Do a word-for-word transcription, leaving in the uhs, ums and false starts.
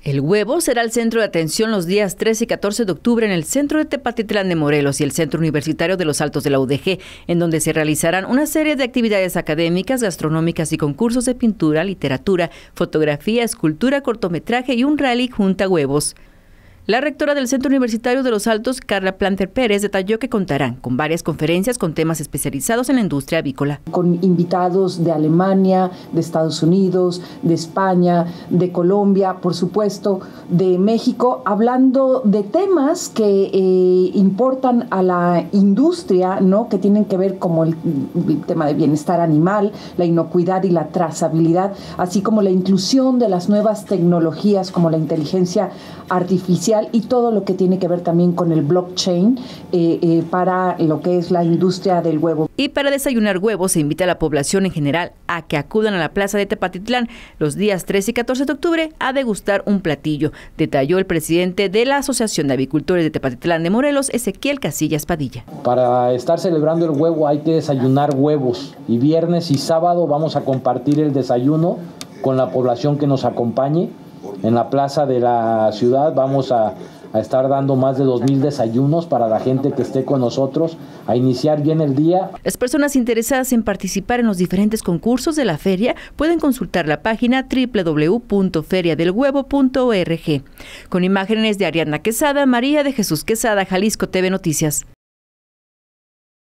El huevo será el centro de atención los días trece y catorce de octubre en el centro de Tepatitlán de Morelos y el Centro Universitario de los Altos de la U D G, en donde se realizarán una serie de actividades académicas, gastronómicas y concursos de pintura, literatura, fotografía, escultura, cortometraje y un rally junta huevos. La rectora del Centro Universitario de los Altos, Carla Planter Pérez, detalló que contarán con varias conferencias con temas especializados en la industria avícola. Con invitados de Alemania, de Estados Unidos, de España, de Colombia, por supuesto, de México, hablando de temas que eh, importan a la industria, ¿no? Que tienen que ver como el, el tema de bienestar animal, la inocuidad y la trazabilidad, así como la inclusión de las nuevas tecnologías como la inteligencia artificial y todo lo que tiene que ver también con el blockchain eh, eh, para lo que es la industria del huevo. Y para desayunar huevos se invita a la población en general a que acudan a la plaza de Tepatitlán los días trece y catorce de octubre a degustar un platillo, detalló el presidente de la Asociación de Avicultores de Tepatitlán de Morelos, Ezequiel Casillas Padilla. Para estar celebrando el huevo hay que desayunar huevos y viernes y sábado vamos a compartir el desayuno con la población que nos acompañe. En la plaza de la ciudad vamos a, a estar dando más de dos mil desayunos para la gente que esté con nosotros, a iniciar bien el día. Las personas interesadas en participar en los diferentes concursos de la feria pueden consultar la página doble u doble u doble u punto feria del huevo punto org. Con imágenes de Ariadna Quesada, María de Jesús Quesada, Jalisco T V Noticias.